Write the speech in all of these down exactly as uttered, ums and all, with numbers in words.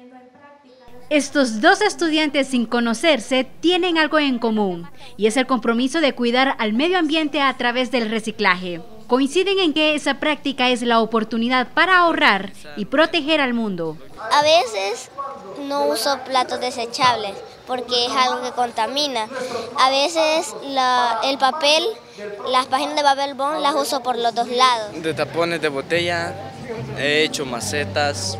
Estos dos estudiantes, sin conocerse, tienen algo en común, y es el compromiso de cuidar al medio ambiente a través del reciclaje. Coinciden en que esa práctica es la oportunidad para ahorrar y proteger al mundo. A veces no uso platos desechables porque es algo que contamina. A veces la, el papel, las páginas de papel bond las uso por los dos lados. De tapones de botella he hecho macetas.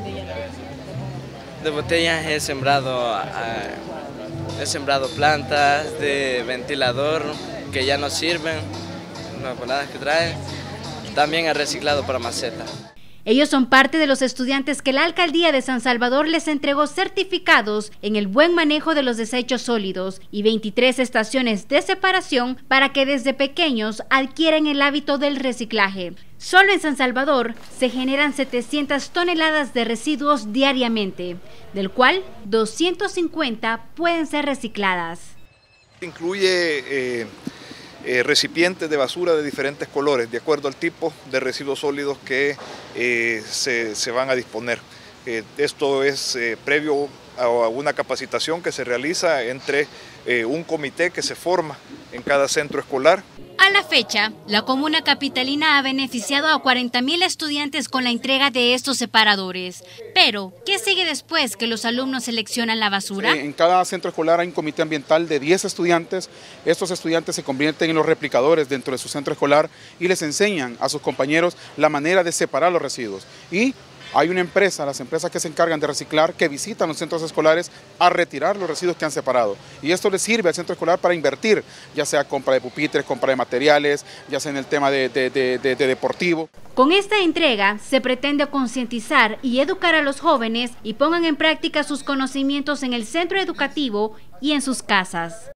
De botellas he sembrado, uh, he sembrado plantas de ventilador que ya no sirven, las boladas que traen. También he reciclado para macetas. Ellos son parte de los estudiantes que la Alcaldía de San Salvador les entregó certificados en el buen manejo de los desechos sólidos y veintitrés estaciones de separación para que desde pequeños adquieran el hábito del reciclaje. Solo en San Salvador se generan setecientas toneladas de residuos diariamente, del cual doscientas cincuenta pueden ser recicladas. Incluye eh, eh, recipientes de basura de diferentes colores, de acuerdo al tipo de residuos sólidos que eh, se, se van a disponer. Eh, esto es eh, previo a una capacitación que se realiza entre eh, un comité que se forma en cada centro escolar. A la fecha, la comuna capitalina ha beneficiado a cuarenta mil estudiantes con la entrega de estos separadores. Pero, ¿qué sigue después que los alumnos seleccionan la basura? En cada centro escolar hay un comité ambiental de diez estudiantes. Estos estudiantes se convierten en los replicadores dentro de su centro escolar y les enseñan a sus compañeros la manera de separar los residuos. Y hay una empresa, las empresas que se encargan de reciclar, que visitan los centros escolares a retirar los residuos que han separado. Y esto les sirve al centro escolar para invertir, ya sea compra de pupitres, compra de materiales, ya sea en el tema de, de, de, de, de deportivo. Con esta entrega se pretende concientizar y educar a los jóvenes y pongan en práctica sus conocimientos en el centro educativo y en sus casas.